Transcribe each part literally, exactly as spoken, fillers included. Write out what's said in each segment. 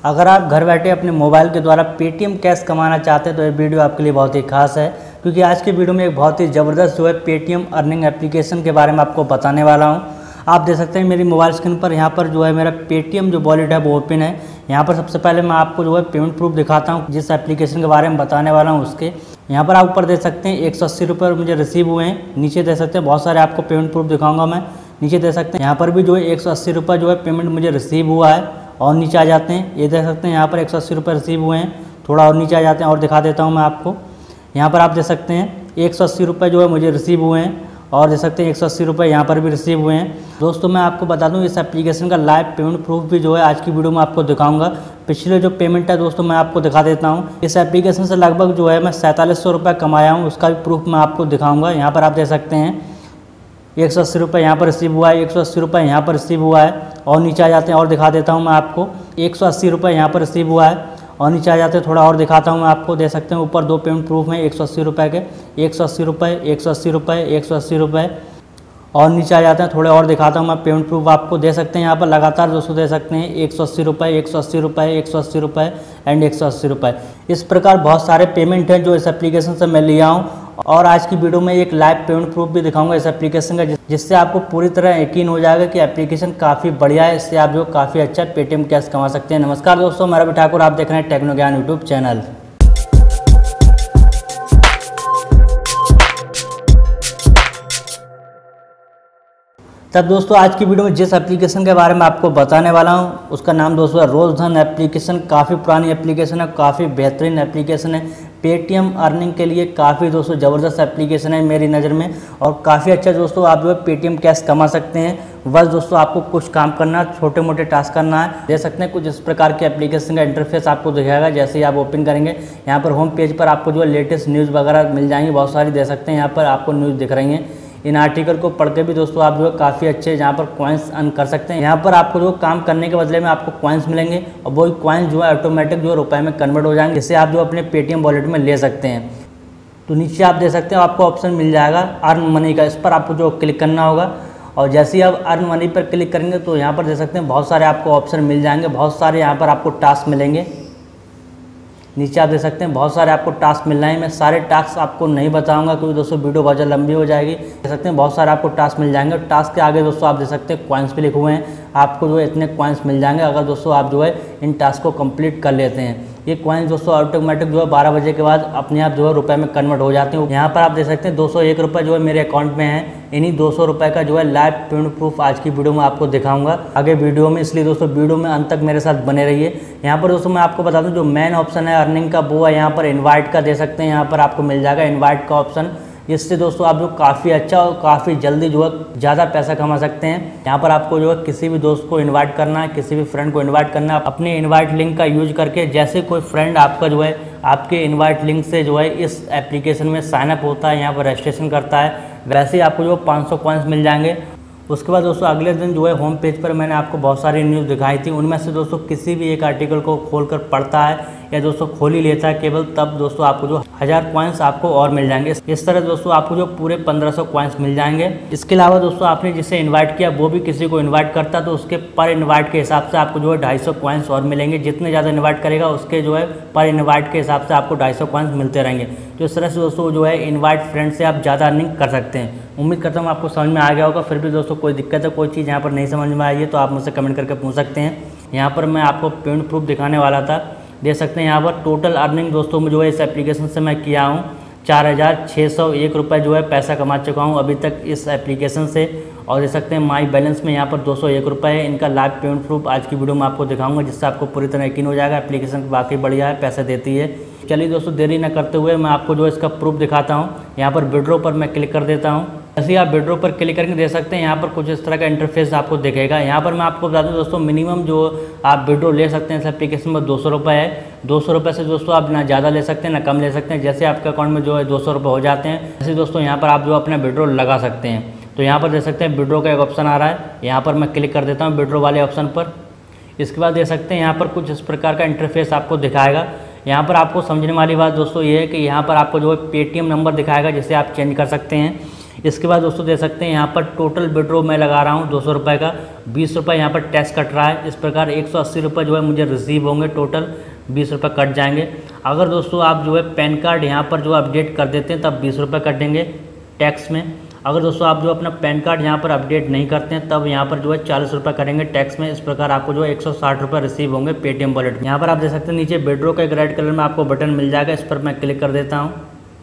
अगर आप घर बैठे अपने मोबाइल के द्वारा पेटीएम कैश कमाना चाहते हैं तो ये वीडियो आपके लिए बहुत ही खास है, क्योंकि आज की वीडियो में एक बहुत ही ज़बरदस्त जो है पेटीएम अर्निंग एप्लीकेशन के बारे में आपको बताने वाला हूं। आप देख सकते हैं मेरी मोबाइल स्क्रीन पर यहाँ पर जो है मेरा पेटीएम जो वॉलेट है वो ओपन है। यहाँ पर सबसे पहले मैं आपको जो है पेमेंट प्रूफ दिखाता हूँ जिस एप्लीकेशन के बारे में बताने वाला हूँ उसके। यहाँ पर आप ऊपर देख सकते हैं एक सौ अस्सी रुपये मुझे रिसीव हुए हैं। नीचे देख सकते हैं बहुत सारे आपको पेमेंट प्रूफ दिखाऊंगा मैं। नीचे देख सकते हैं यहाँ पर भी जो है एक सौ अस्सी रुपये जो है पेमेंट मुझे रिसीव हुआ है। और नीचे आ जाते हैं, ये देख सकते हैं यहाँ पर एक सौ अस्सी रुपये रिसीव हुए हैं। थोड़ा और नीचे आ जाते हैं और दिखा देता हूँ मैं आपको। यहाँ पर आप देख सकते हैं एक सौ अस्सी रुपये जो है मुझे रिसीव हुए हैं और देख सकते हैं एक सौ अस्सी रुपये यहाँ पर भी रिसीव हुए हैं। दोस्तों मैं आपको बता दूं इस एप्लीकेशन का लाइव पेमेंट प्रूफ भी जो है आज की वीडियो में आपको दिखाऊंगा। पिछले जो पेमेंट है दोस्तों मैं आपको दिखा देता हूं। इस एप्लीकेशन से लगभग जो है मैं सैंतालीस सौ रुपये कमाया हूं, उसका भी प्रूफ मैं आपको दिखाऊंगा। यहाँ पर आप देख सकते हैं एक सौ अस्सी रुपये यहाँ पर रिसीव हुआ है, एक सौ अस्सी रुपये यहाँ पर रिसीव हुआ है। और नीचे आ जाते हैं और दिखा देता हूँ मैं आपको, एक सौ अस्सी रुपये यहाँ पर रिसीव हुआ है। और नीचे आ जाते हैं थोड़ा और दिखाता हूँ मैं आपको। देख सकते हैं ऊपर दो पेमेंट प्रूफ हैं एक सौ अस्सी रुपये के, एक सौ अस्सी रुपये, एक सौ अस्सी रुपये, एक सौ अस्सी रुपये। और नीचे आ जाते हैं थोड़े और दिखाता हूँ मैं पेमेंट प्रूफ आपको। दे सकते हैं यहाँ पर लगातार दोस्तों दे सकते हैं एक सौ अस्सी रुपये, एक सौ अस्सी रुपये, एक सौ अस्सी रुपये एंड एक सौ अस्सी रुपये। इस प्रकार बहुत सारे पेमेंट हैं जो इस एप्लीकेशन से मैं लिया हूँ। और आज की वीडियो में एक लाइव पेमेंट प्रूफ भी दिखाऊंगा इस एप्लीकेशन का, जिससे आपको पूरी तरह यकीन हो जाएगा कि एप्लीकेशन काफ़ी बढ़िया है। इससे आप जो काफ़ी अच्छा पेटीएम कैश कमा सकते हैं। नमस्कार दोस्तों, मैं रवि ठाकुर, आप देख रहे हैं टेक्नो ज्ञान यूट्यूब चैनल। तब दोस्तों आज की वीडियो में जिस एप्लीकेशन के बारे में आपको बताने वाला हूं उसका नाम दोस्तों है रोजधन एप्लीकेशन। काफ़ी पुरानी एप्लीकेशन है, काफ़ी बेहतरीन एप्लीकेशन है। पेटीएम अर्निंग के लिए काफ़ी दोस्तों ज़बरदस्त एप्लीकेशन है मेरी नज़र में। और काफ़ी अच्छा दोस्तों आप जो है पेटीएम कैश कमा सकते हैं। बस दोस्तों आपको कुछ काम करना है, छोटे मोटे टास्क करना है। देख सकते हैं कुछ इस प्रकार के एप्लीकेशन का इंटरफेस आपको दिखाएगा। जैसे ही आप ओपन करेंगे यहाँ पर होम पेज पर आपको जो है लेटेस्ट न्यूज़ वगैरह मिल जाएंगी, बहुत सारी देख सकते हैं यहाँ पर आपको न्यूज़ दिख रही हैं। इन आर्टिकल को पढ़ के भी दोस्तों आप जो है काफ़ी अच्छे यहाँ पर कॉइन्स अर्न कर सकते हैं। यहाँ पर आपको जो काम करने के बदले में आपको कॉइन्स मिलेंगे और वही कॉइन्स जो है ऑटोमेटिक जो है रुपए में कन्वर्ट हो जाएंगे, जिससे आप जो अपने पेटीएम वॉलेट में ले सकते हैं। तो नीचे आप देख सकते हैं आपको ऑप्शन मिल जाएगा अर्न मनी का, इस पर आपको जो क्लिक करना होगा। और जैसे ही आप अर्न मनी पर क्लिक करेंगे तो यहाँ पर देख सकते हैं बहुत सारे आपको ऑप्शन मिल जाएंगे, बहुत सारे यहाँ पर आपको टास्क मिलेंगे। नीचे आप देख सकते हैं बहुत सारे आपको टास्क मिल रहे हैं। मैं सारे टास्क आपको नहीं बताऊंगा क्योंकि दोस्तों वीडियो बहुत ज़्यादा लंबी हो जाएगी। देख सकते हैं बहुत सारे आपको टास्क मिल जाएंगे। टास्क के आगे दोस्तों आप देख सकते हैं कॉइन्स भी लिखे हुए हैं, आपको जो है इतने कॉइन्स मिल जाएंगे अगर दोस्तों आप जो है इन टास्क को कंप्लीट कर लेते हैं। ये कॉइन्स दोस्तों ऑटोमेटिक जो है बारह बजे के बाद अपने आप जो है रुपए में कन्वर्ट हो जाते हैं। यहाँ पर आप देख सकते हैं दो सौ एक रुपये जो है मेरे अकाउंट में है। इन्हीं दो सौ रुपये का जो है लाइव पेमेंट प्रूफ आज की वीडियो में आपको दिखाऊंगा आगे वीडियो में, इसलिए दोस्तों वीडियो में अंत तक मेरे साथ बने रहिए। यहाँ पर दोस्तों मैं आपको बता दूँ जो मेन ऑप्शन है अर्निंग का वो है यहाँ पर इन्वाइट का। दे सकते हैं यहाँ पर आपको मिल जाएगा इन्वाइट का ऑप्शन, जिससे दोस्तों आप जो काफ़ी अच्छा और काफ़ी जल्दी जो है ज़्यादा पैसा कमा सकते हैं। यहाँ पर आपको जो है किसी भी दोस्त को इनवाइट करना है, किसी भी फ्रेंड को इनवाइट करना है अपने इनवाइट लिंक का यूज करके। जैसे कोई फ्रेंड आपका जो है आपके इनवाइट लिंक से जो है इस एप्लीकेशन में साइनअप होता है, यहाँ पर रजिस्ट्रेशन करता है, वैसे ही आपको जो पाँच सौ कॉइन्स मिल जाएंगे। उसके बाद दोस्तों अगले दिन जो है होम पेज पर मैंने आपको बहुत सारी न्यूज़ दिखाई थी, उनमें से दोस्तों किसी भी एक आर्टिकल को खोलकर पढ़ता है या दोस्तों खोल ही लेता है केवल, तब दोस्तों आपको जो हज़ार कॉइन्स आपको और मिल जाएंगे। इस तरह दोस्तों आपको जो पूरे पंद्रह सौ कॉइन्स मिल जाएंगे। इसके अलावा दोस्तों आपने जिसे इन्वाइट किया वो भी किसी को इन्वाइट करता तो उसके पर इन्वाइट के हिसाब से आपको जो है ढाई सौ कॉइन्स और मिलेंगे। जितने ज़्यादा इन्वाइट करेगा उसके जो है पर इन्वाइट के हिसाब से आपको ढाई सौ कॉइन्स मिलते रहेंगे। तो इस तरह से दोस्तों जो है इन्वाइट फ्रेंड से आप ज़्यादा अर्निंग कर सकते हैं। उम्मीद करता हूँ आपको समझ में आ गया होगा। फिर भी दोस्तों कोई दिक्कत है, कोई चीज़ यहाँ पर नहीं समझ में आई है तो आप मुझसे कमेंट करके पूछ सकते हैं। यहाँ पर मैं आपको पेमेंट प्रूफ दिखाने वाला था। देख सकते हैं यहाँ पर टोटल अर्निंग दोस्तों में जो है इस एप्लीकेशन से मैं किया हूँ चार हज़ार छः सौ एक रुपये जो है पैसा कमा चुका हूँ अभी तक इस एप्लीकेशन से। और देख सकते हैं माई बैलेंस में यहाँ पर दो सौ एक रुपये है। इनका लाइव पेमेंट प्रूफ आज की वीडियो में आपको दिखाऊंगा, जिससे आपको पूरी तरह यकीन हो जाएगा एप्लीकेशन वाकई बढ़िया है, पैसे देती है। चलिए दोस्तों देरी न करते हुए मैं आपको जो इसका प्रूफ दिखाता हूँ। यहाँ पर विड्रॉ पर मैं क्लिक कर देता हूँ। जैसे ही आप विड्रॉ पर क्लिक करके देख सकते हैं यहाँ पर कुछ इस तरह का इंटरफेस आपको दिखेगा। यहाँ पर मैं आपको बता दूँ दोस्तों मिनिमम जो आप विड्रॉ ले सकते हैं इस एप्लीकेशन में दो सौ रुपये है। दो सौ रुपये से दोस्तों आप ना ज़्यादा ले सकते हैं ना कम ले सकते हैं। जैसे आपके अकाउंट में जो है दो सौ रुपये हो जाते हैं जैसे दोस्तों यहाँ पर आप जो अपना विड्रॉ लगा सकते हैं। तो यहाँ पर देख सकते हैं विड्रॉ का एक ऑप्शन आ रहा है, यहाँ पर मैं क्लिक कर देता हूँ विड्रॉ वाले ऑप्शन पर। इसके बाद देख सकते हैं यहाँ पर कुछ इस प्रकार का इंटरफेस आपको दिखाएगा। यहाँ पर आपको समझने वाली बात दोस्तों ये है कि यहाँ पर आपको जो है पेटीएम नंबर दिखाएगा जिसे आप चेंज कर सकते हैं। इसके बाद दोस्तों दे सकते हैं यहाँ पर टोटल विड्रॉ मैं लगा रहा हूँ दो सौ रुपये का, बीस रुपये यहाँ पर टैक्स कट रहा है। इस प्रकार एक सौ अस्सी रुपये जो है मुझे रिसीव होंगे, टोटल बीस रुपये कट जाएंगे। अगर दोस्तों आप जो है पैन कार्ड यहाँ पर जो अपडेट कर देते हैं तब बीस रुपये कटेंगे टैक्स में। अगर दोस्तों आप जो अपना पैन कार्ड यहाँ पर अपडेट नहीं करते हैं तब यहाँ पर जो है चालीस रुपये करेंगे टैक्स में। इस प्रकार आपको जो है एक सौ साठ रुपये रिसीव होंगे पेटीएम वॉलेट में। यहाँ पर आप देख सकते हैं नीचे विड्रॉ का एक रेड कलर में आपको बटन मिल जाएगा, इस पर मैं क्लिक कर देता हूँ।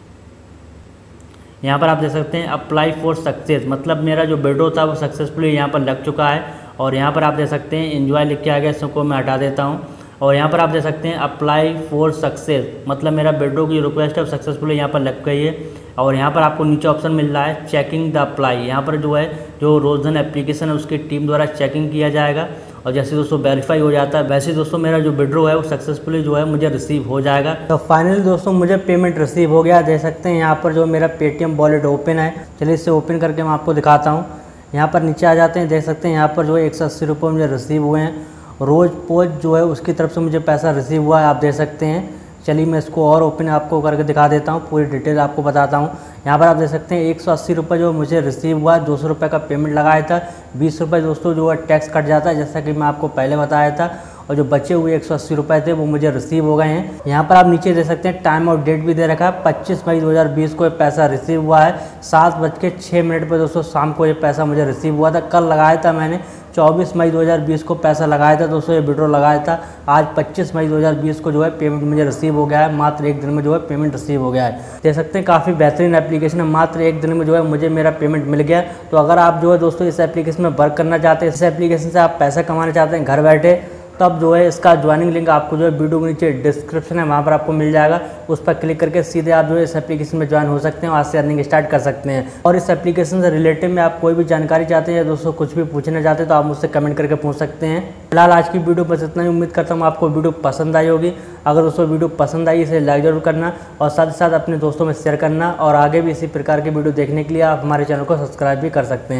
यहाँ पर आप देख सकते हैं अप्लाई फॉर सक्सेस, मतलब मेरा जो विड्रॉ था वो सक्सेसफुली यहाँ पर लग चुका है। और यहाँ पर आप देख सकते हैं एंजॉय लिख के आ गया, इसको मैं हटा देता हूँ। और यहाँ पर आप देख सकते हैं अप्लाई फॉर सक्सेस, मतलब मेरा विड्रॉ की रिक्वेस्ट है सक्सेसफुली यहाँ पर लग गई है। और यहाँ पर आपको नीचे ऑप्शन मिल रहा है चेकिंग द अप्लाई, यहाँ पर जो है जो रोजधन एप्लीकेशन है उसकी टीम द्वारा चेकिंग किया जाएगा। और जैसे दोस्तों वेरीफाई हो जाता है वैसे दोस्तों मेरा जो विड्रॉ है वो सक्सेसफुली जो है मुझे रिसीव हो जाएगा। तो फाइनली दोस्तों मुझे पेमेंट रिसीव हो गया। देख सकते हैं यहाँ पर जो मेरा पेटीएम वॉलेट ओपन है, चलिए इसे ओपन करके मैं आपको दिखाता हूँ। यहाँ पर नीचे आ जाते हैं, देख सकते हैं यहाँ पर जो है एक सौ अस्सी रुपये मुझे रिसीव हुए हैं। रोज पोज जो है उसकी तरफ से मुझे पैसा रिसीव हुआ है, आप देख सकते हैं। चलिए मैं इसको और ओपन आपको करके दिखा देता हूँ, पूरी डिटेल आपको बताता हूँ। यहाँ पर आप देख सकते हैं एक सौ अस्सी रुपये जो मुझे रिसीव हुआ है, दो सौ रुपये का पेमेंट लगाया था, बीस रुपये दोस्तों जो है टैक्स कट जाता है जैसा कि मैं आपको पहले बताया था। और जो बचे हुए एक सौ अस्सी रुपये थे वो मुझे रिसीव हो गए हैं। यहाँ पर आप नीचे देख सकते हैं टाइम और डेट भी दे रखा है, पच्चीस मई दो हज़ार बीस को ये पैसा रिसीव हुआ है। सात बज के छः मिनट पर दोस्तों शाम को ये पैसा मुझे रिसीव हुआ था। कल लगाया था मैंने चौबीस मई दो हज़ार बीस को पैसा लगाया था दोस्तों, ये विड्रॉ लगाया था। आज पच्चीस मई दो हज़ार बीस को जो है पेमेंट मुझे रिसीव हो गया है, मात्र एक दिन में जो है पेमेंट रिसीव हो गया है। देख सकते हैं काफ़ी बेहतरीन एप्लीकेशन है, मात्र एक दिन में जो है मुझे मेरा पेमेंट मिल गया। तो अगर आप जो है दोस्तों इस एप्लीकेशन में वर्क करना चाहते हैं, इस एप्लीकेशन से आप पैसा कमाना चाहते हैं घर बैठे, तब जो है इसका ज्वाइनिंग लिंक आपको जो है वीडियो के नीचे डिस्क्रिप्शन है वहाँ पर आपको मिल जाएगा। उस पर क्लिक करके सीधे आप जो है इस एप्लीकेशन में ज्वाइन हो सकते हैं, आज से अर्निंग स्टार्ट कर सकते हैं। और इस एप्लीकेशन से रिलेटेड में आप कोई भी जानकारी चाहते हैं या दोस्तों कुछ भी पूछना चाहते हैं तो आप मुझसे कमेंट करके पूछ सकते हैं। फिलहाल आज की वीडियो बस इतना ही, उम्मीद करता हूँ आपको वीडियो पसंद आई होगी। अगर दोस्तों वीडियो पसंद आई इसे लाइक जरूर करना और साथ ही साथ अपने दोस्तों में शेयर करना। और आगे भी इसी प्रकार की वीडियो देखने के लिए आप हमारे चैनल को सब्सक्राइब भी कर सकते हैं।